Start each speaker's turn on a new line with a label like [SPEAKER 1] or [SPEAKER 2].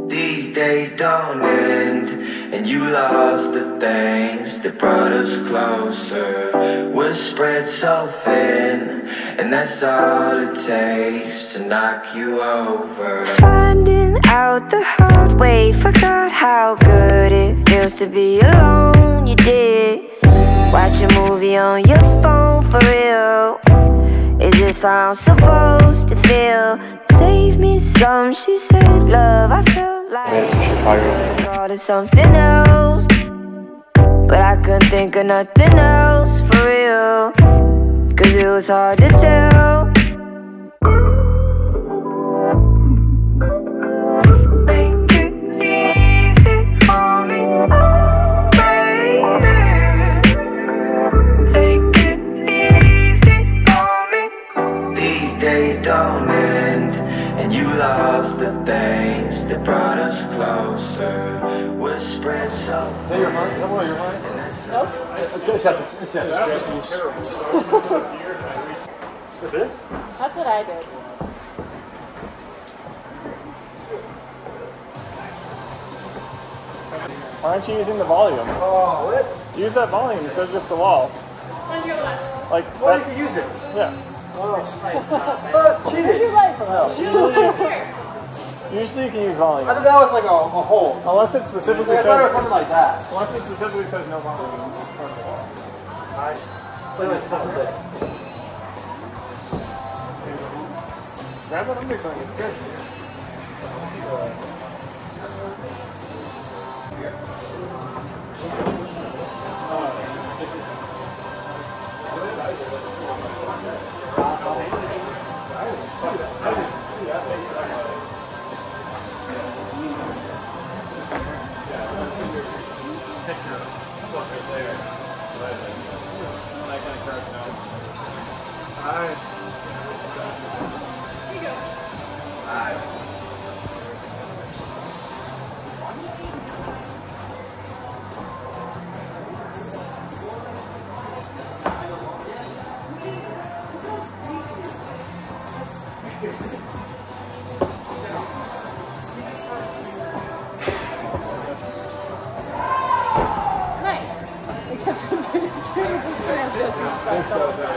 [SPEAKER 1] These days don't end, and you lost the things that brought us closer. We're spread so thin, and that's all it takes to knock you over.
[SPEAKER 2] Finding out the hard way, forgot how good it feels to be alone. You did watch a movie on your phone, for real. Is this how I'm supposed to feel? Save me some, she said, love, I felt like I called it something else, but I couldn't think of nothing else, for real, 'cause it was hard to tell. Make it easy for me, baby. Take it easy for me.
[SPEAKER 1] These days don't end, and you lost the things that brought us closer. We're spread so thin.
[SPEAKER 3] Is that your heart? Is that one of your hearts?
[SPEAKER 4] No.
[SPEAKER 3] That was terrible. With this?
[SPEAKER 4] That's what I did.
[SPEAKER 3] Why aren't you using the volume?
[SPEAKER 5] Oh, what?
[SPEAKER 3] Use that volume instead of just the wall.
[SPEAKER 4] On your left.
[SPEAKER 3] Like,
[SPEAKER 5] Why
[SPEAKER 3] that's,
[SPEAKER 5] did you use it?
[SPEAKER 3] yeah.
[SPEAKER 5] Oh, that's cheating.
[SPEAKER 4] Your right from us.
[SPEAKER 3] Usually you can use volume.
[SPEAKER 5] I thought that was like a hole.
[SPEAKER 3] Unless it specifically
[SPEAKER 5] I thought it was
[SPEAKER 3] says,
[SPEAKER 5] something like that.
[SPEAKER 3] unless it specifically says no volume.
[SPEAKER 5] Alright. Wait, wait, stop it.
[SPEAKER 3] Grab that undercurrent, it's good.
[SPEAKER 4] Nice. Except for the